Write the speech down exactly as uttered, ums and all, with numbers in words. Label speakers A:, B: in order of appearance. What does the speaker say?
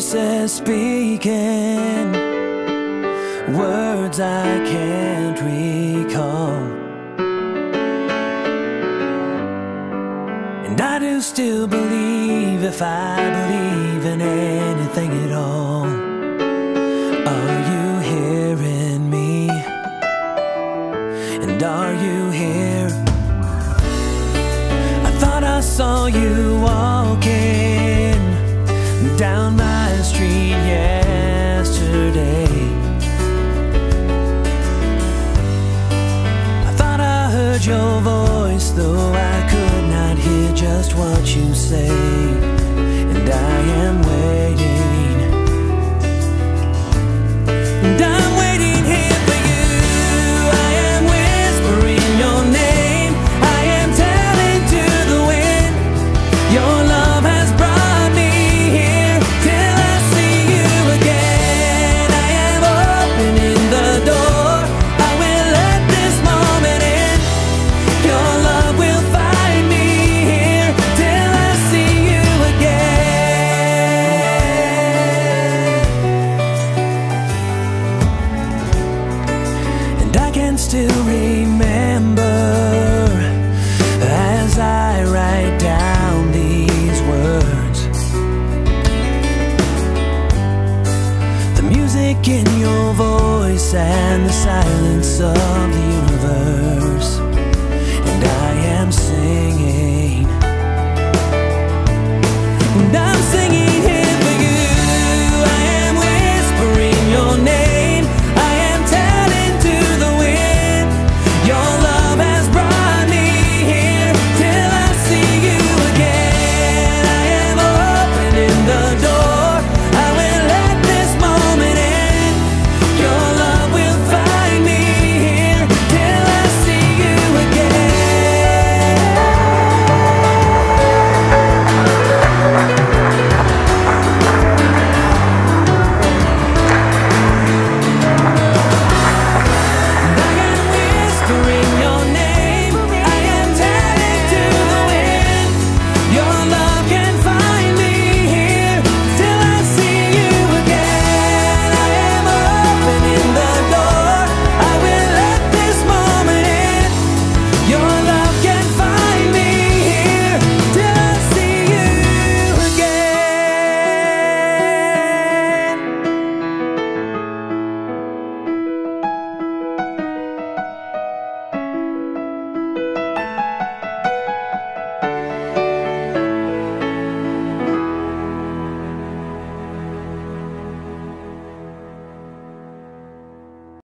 A: voices speaking words I can't recall, and I do still believe, if I believe in anything at all. Are you hearing me? And are you here? I thought I saw you walking down my street yesterday. I thought I heard your voice, though I could not hear just what you say. And I am waiting, and I'm waiting here for you. I am whispering your name, I am telling to the wind, your love has brought me here till I see you again. I am opening the door, I will let this moment in. Your love will find me here till I see you again. And I can still remember, as I write down these words, the music in your voice and the silence of the universe.